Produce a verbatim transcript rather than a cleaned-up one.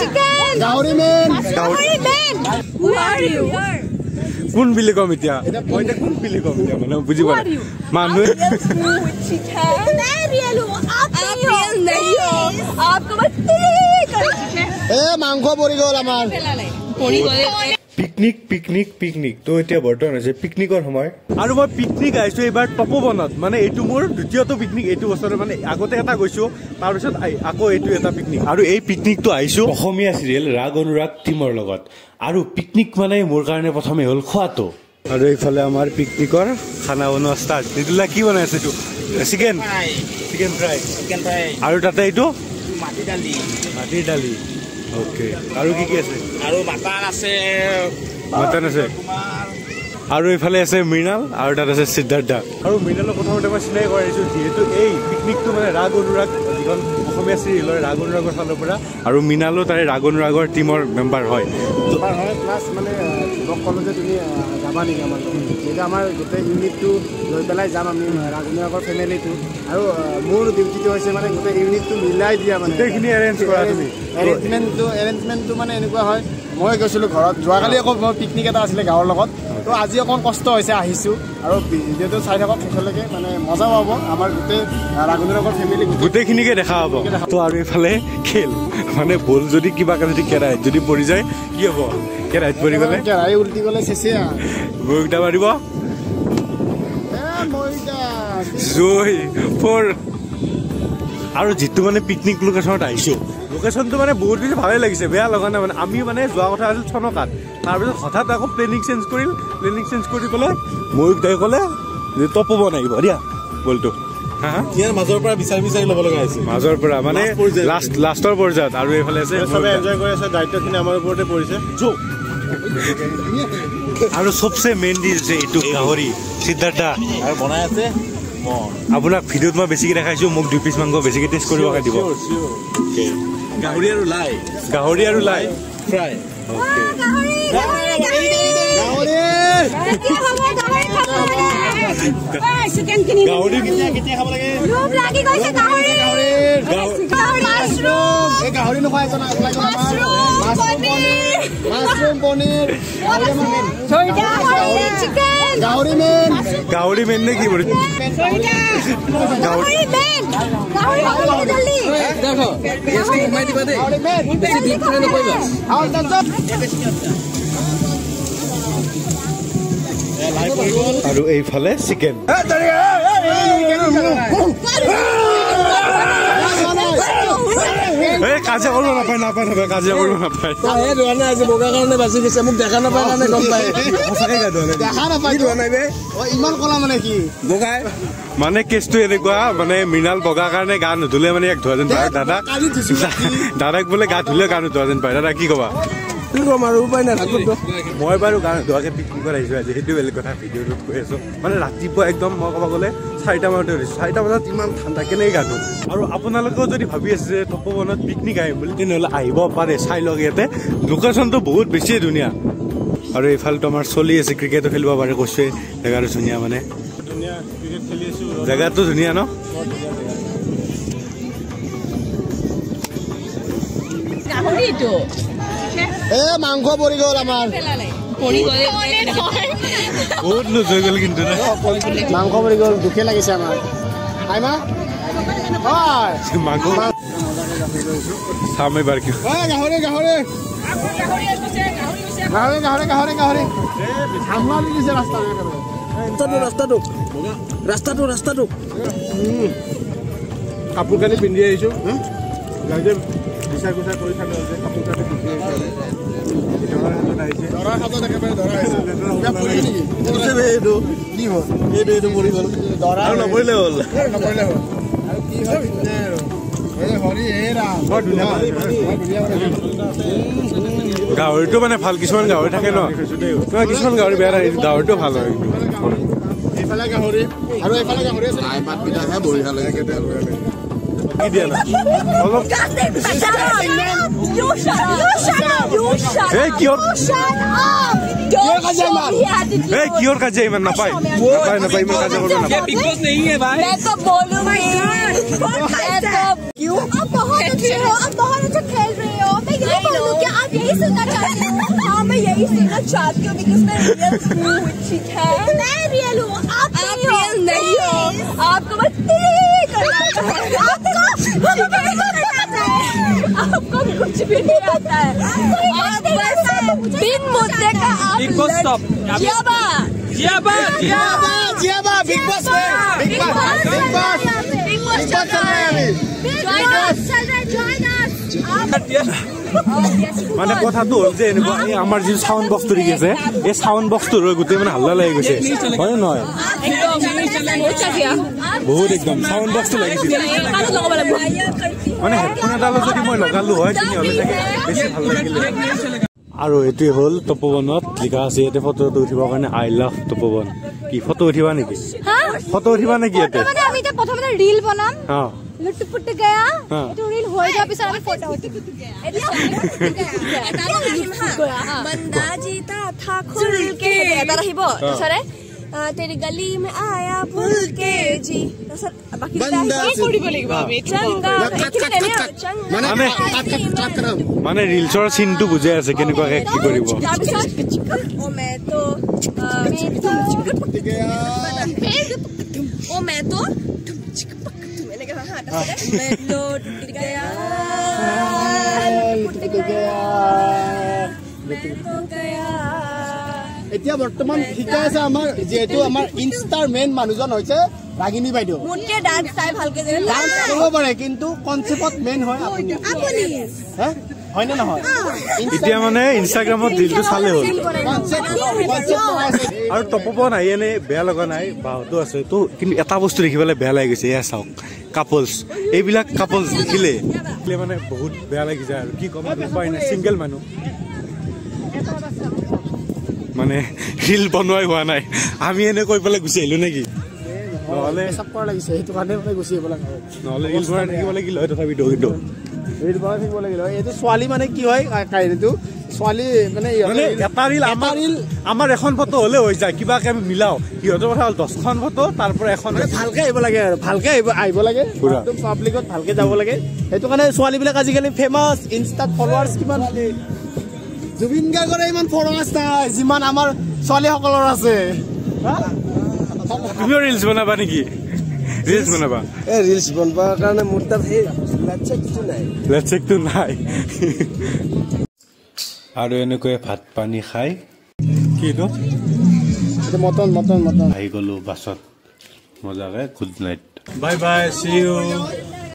chicken. Gauri man. Gauri man. Who are you? কোন বিলে কম এতিয়া মই এটা কোন বিলে কম এতিয়া মানে বুজি পাৰা মানুহ chicken. मैं रियल हूँ आप रियल नहीं हो आपको बस ए मांगो পৰি গল আমাৰ পৰি গল পিকনিক পিকনিক পিকনিক তো এতিয়া বৰ্তমান আছে পিকনিকৰ সময় আৰু মই পিকনিক আইছো এবাৰ টপবনত মানে এইটো মোৰ দ্বিতীয়টো পিকনিক এইটো বছৰৰ মানে আগতে এটা গৈছো তাৰ পিছত আকৌ এইটো এটা পিকনিক আৰু এই পিকনিকটো আইছো অসমীয়া সিৰিয়েল ৰাগ অনুৰাগ টিমৰ লগত আৰু পিকনিক মানে মোৰ কাৰণে প্ৰথমে হ'ল খোৱাটো আৰু এইফালে আমাৰ পিকনিকৰ খানা বনোৱা ষ্টাৰ্ট দিদুলা কি বনাই আছে এইটো chicken chicken fry chicken fry আৰু তাতে এইটো মাটি দালি মাটি দালি ওকে আৰু কি কি আছে আৰু মাটন আছে মাটন আছে আৰু এইফালে আছে মৃণাল আৰু তাত আছে সিদ্ধাৰ্থা আৰু মৃণালক প্ৰথমতে মই চিনাই কৰাইছো যিহেতু এই পিকনিকটো মানে ৰাগ অনুৰাগ যিখন অসমীয়া চিৰিয়েলৰ ৰাগ অনুৰাগৰ ফালৰ পৰা আৰু মৃণালো তাৰে ৰাগ অনুৰাগৰ টিমৰ মেম্বাৰ হয় প্লাছ মানে মোক ক'লো যে তুমি যাবা নেকি আমাৰ যিহেতু আমাৰ গোটেই ইউনিটটো লৈ পেলাই যাম আমি ৰাগ অনুৰাগৰ ফেমিলিটো আৰু মোৰ ডিউটিটো হৈছে মানে গোটেই ইউনিটটো মিলাই দিয়া মানে গোটেইখিনি এৰেঞ্জ কৰা তুমি এৰেঞ্জমেণ্টটো এৰেঞ্জমেণ্টটো মানে এনেকুৱা হয় মই গৈছিলোঁ ঘৰত যোৱাকালি আকৌ মোৰ পিকনিক এটা আছিলে গাঁৱৰ লগত তো আজি অকণ কষ্ট হৈছে আহিছোঁ আৰু ভিডিঅ'টো চাই থাকক শেষলৈকে মানে মজা পাব আমাৰ গোটেই ৰাগ অনুৰাগৰ ফেমিলি গোটেইখিনিকে দেখা পাব তো আৰু এইফালে খেল মানে বল যদি কিবা যদি কেৰাহীত যদি পৰি যায় কি হ'ব কেৰাহীত পৰি গ'লে কেৰাহী উল্টি গ'লে চেচে গৰুকেইটা মাৰিব জয় ফৰ আৰু যিটো মানে পিকনিক লোকেশ্যনত আহিছোঁ লোকেশ্যনটো মানে বহুত বেছি ভালেই লাগিছে বেয়া লগা নাই মানে আমি মানে যোৱা কথা আছিল চনকাত তাৰপিছত হঠাৎ আকৌ প্লেনিং চেঞ্জ কৰিল প্লেনিং চেঞ্জ কৰি পেলাই ময়ূক দাই ক'লে যে টপবন আহিব দিয়া বলটো ইয়াৰ মাজৰ পৰা বিচাৰি বিচাৰি ল'ব লগা হৈছে মাজৰ পৰা মানে লাষ্ট লাষ্টৰ পৰ্যায়ত আৰু এইফালে আছে চবে এনজয় কৰি আছে দায়িত্বখিনি আমাৰ ওপৰতে পৰিছে আৰু চবচে মেইন ডিছ যে এইটো গাহৰি সিদ্ধাৰ্থা আৰু বনাই আছে আপোনাক ভিডিঅ'ত মই বেছিকৈ দেখাইছোঁ মোক দুই পিচ মাংস বেছিকৈ টেষ্ট কৰিবকে দিব গাহৰি আৰু লাই গাহৰি আৰু লাই ফ্ৰাই গাহৰি গাহৰি নোখোৱা মাছৰুম পনীৰ গাহৰি মেইন গাহৰি মেইন নে কি বুলি আৰু এইফালে চিকেন কাজিয়া কৰিব নাপায় নাপায় নাপায় কাজিয়া কৰিব নাপায় বগা কাৰণে বাচি গৈছে মোক দেখা নাপায় কাৰণে গম পায় দেখা নাপায় ইমান কলা মানে কি বগাই মানে কেছটো এনেকুৱা মানে মৃণাল বগা কাৰণে গা নুধুলে মানে এক ধোৱা যেন পায় দাদাক দাদাক বোলে গা ধুলে গা নোধোৱা যেন পায় দাদা কি ক'বা কি ক'ম আৰু উপায় নাই মই বাৰু গা নোধোৱাকৈ পিকনিকত আহিছোঁ আজি সেইটো বেলেগ কথা ভিডিঅ'টোত কৈ আছোঁ মানে ৰাতিপুৱা একদম মই ক'ব গ'লে চাৰিটা মানতে উঠিছোঁ চাৰিটা বজাত ইমান ঠাণ্ডা কেনেকৈ গা ধুম আৰু আপোনালোকেও যদি ভাবি আছে যে টপবনত পিকনিক আহিম বুলি তেনেহ'লে আহিব পাৰে চাই লওক ইয়াতে লোকেশ্যনটো বহুত বেছিয়ে ধুনীয়া আৰু এইফালেতো আমাৰ চলি আছে ক্ৰিকেটো খেলিব পাৰে কৈছে জেগাটো ধুনীয়া মানে ধুনীয়া ক্ৰিকেট খেলি আছোঁ জেগাটো ধুনীয়া ন এ মাংস পৰি গ'ল আমাৰ বহুত লুজ হৈ গ'ল কিন্তু মাংস পৰি গ'ল দুখে লাগিছে আমাৰ আইমা মাংস চাম এইবাৰ কি গাহৰি গাহৰি গাহৰি গাহৰি গাহৰি গাহৰি সামৰি দিছে ৰাস্তাটো ৰাস্তাটো ৰাস্তাটো ৰাস্তাটো কাপোৰ কানি পিন্ধি আহিছোঁ বিচাৰ কুচাৰ কৰি থাকে কাপোৰ কানি পিন্ধি আহিছে দৰাৰ হাতত আহিছে দৰাৰ হাতত একেবাৰে দৰা আহিছে এইটো কি হ'ল এইটো এইটো মৰি গ'ল দৰা নপৰিলে হ'ল নপৰিলে হ'ল আৰু কি হ'ল এই হৰি হে ৰাম বৰ ধুনীয়া গাহৰিটো মানে ভাল কিছুমান গাহৰি থাকে ন কিছুমান গাহৰি বেয়া থাকে গাহৰিটো ভাল হয় এইফালে গাহৰি আৰু এইফালে গাহৰি আছে পাতকেইটাহে বঢ়িয়া লাগে কি দিয়া না অলপ কিহৰ কাজিয়া ইমান নাপায় নাপায় নাপায় ইমান কাজিয়া কৰিব নাপায় क्यों? आप बहुत अच्छे हो, आप बहुत अच्छा खेल रहे हो। मैं यही बोल मत चाहती हो बिकॉज मैं रियल हूँ ठीक है मैं रियल हूँ आप रियल नहीं हो आपको बस आपको कुछ भी नहीं आता है आप बस बिन मुद्दे का आप जियाबा जियाबा जियाबा जियाबा बिग बॉस में Bigg Boss Bigg Boss Bigg Boss चल रहा है जॉइन अस चल रहा है जॉइन अस মানে কথাটো হ'ল যে এনেকুৱা এই আমাৰ যি সাউণ্ড বক্সটো দি আছে এই সাউণ্ড বক্সটো ৰৈ গোটেই মানে হাল্লা লাগি গৈছে হয় নহয় বহুত একদম সাউণ্ড বক্সটো লাগিছিল মানে হেডফোন এডাল যদি মই লগালো হয় তেতিয়াহ'লে চাগে বেছি ভাল লাগিলে আৰু এইটোৱে হ'ল তপোবনত লিখা আছে ইয়াতে ফটোটো উঠিবৰ কাৰণে আই লাভ তপোবন কি ফটো উঠিবা নেকি ফটো উঠিবা নেকি ইয়াতে আমি এতিয়া প্ৰথমতে ৰীল বনাম হা লুটপুট গয়া এটো ৰীল হৈ যোৱাৰ পিছত আমি ফটো উঠি এটা বন্দা जीता था खुल के এটা আহিব সৰে तेरी गली में आया भूल के जी बाकी কৰিব লাগিব আমি চংগা মানে মানে ৰিলছৰ চিনটো বুজাই আছে কেনেকুৱাকে কি কৰিব ओ मैं तो ओ मैं तो मैंने कहा हां मैं तो गिर गया टूट गया मैं तो गया এতিয়া বৰ্তমান শিকাই আছে আমাৰ যেহেতু আমাৰ ইনষ্টাৰ মেইন মানুহজন হৈছে ৰাগিনী বাইদেউ মুটকে ডান্স চাই ভালকে যে ডান্স কৰিব পাৰে কিন্তু কনসেপ্টত মেইন হয় আপুনি আপুনি হে হয় না নহয় এতিয়া মানে ইনষ্টাগ্ৰামত ৰিলটো চালে হ'ল আৰু তপোবন আহি এনে বেয়া লগা নাই বাহতো আছে তো কিন্তু এটা বস্তু দেখিবলৈ বেয়া লাগি গৈছে এয়া চাওক কাপলছ এইবিলাক কাপলছ দেখিলে মানে বহুত বেয়া লাগি যায় আৰু কি ক'ম উপায় নাই ছিংগল মানুহ মানে ৰিল বনোৱাই হোৱা নাই আমি এনে কৈ পেলাই গুচি আহিলো নেকি নহ'লে চাপৰ লাগিছে সেইটো কাৰণে মানে গুচি আহিব লাগে নহ'লে ৰিল বনাই থাকিব লাগিল হয় তথাপি দৌৰিটো ৰিল বনাই থাকিব লাগিল হয় এইটো ছোৱালী মানে কি হয় কাহিনীটো ছোৱালী মানে মানে এটা ৰিল আমাৰ ৰিল আমাৰ এখন ফটো হ'লে হৈ যায় কিবাকে আমি মিলাও সিহঁতৰ কথা হ'ল দহখন ফটো তাৰ পৰা এখন ভালকে আহিব লাগে আৰু ভালকে আহিব আহিব লাগে একদম পাব্লিকত ভালকে যাব লাগে সেইটো কাৰণে ছোৱালীবিলাক আজিকালি ফেমাছ ইনষ্টাত ফলোৱাৰ্ছ কিমান জুবিন গাৰ্গৰ ইমান ফলোৱাৰ্ছ নাই যিমান আমাৰ ছোৱালীসকলৰ আছে তুমিও ৰিলছ বনাবা নেকি ৰিলছ বনাবা এই ৰিলছ বনাবৰ কাৰণে মোৰ তাত সেই লেটচেকটো নাই লেটচেকটো নাই আৰু এনেকৈ ভাত পানী খাই কিটো মটন মটন মটন আহি গ'লো বাছত মজাকে good night bye bye see U